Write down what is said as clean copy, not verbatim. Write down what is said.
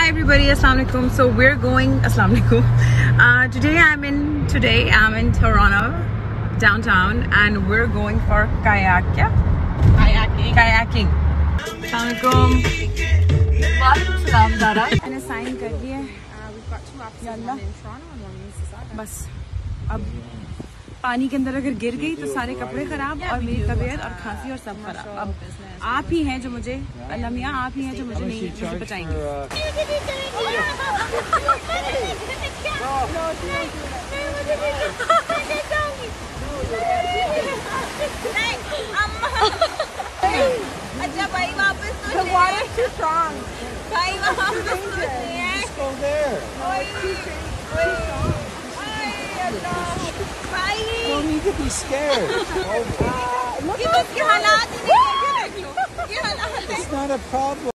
Hi everybody, Assalamu alaikum. So we're going Assalamu alaikum. Today I'm in Toronto downtown and we're going for kayaking. Assalamu alaikum. Salam Zara. मैंने sign कर दिया है. We've got 2 options, one in Toronto and one in Mississauga. बस अब पानी के अंदर अगर गिर गई तो सारे कपड़े खराब और मेरी तबीयत और खांसी और सब खराब. अब आप ही हैं जो मुझे अल्लाह मियां आप ही हैं जो मुझे बचाएंगे. अच्छा भाई वापस तो the water is too strong. भाई वापस तो just go there. You don't need to be scared. It's not a problem.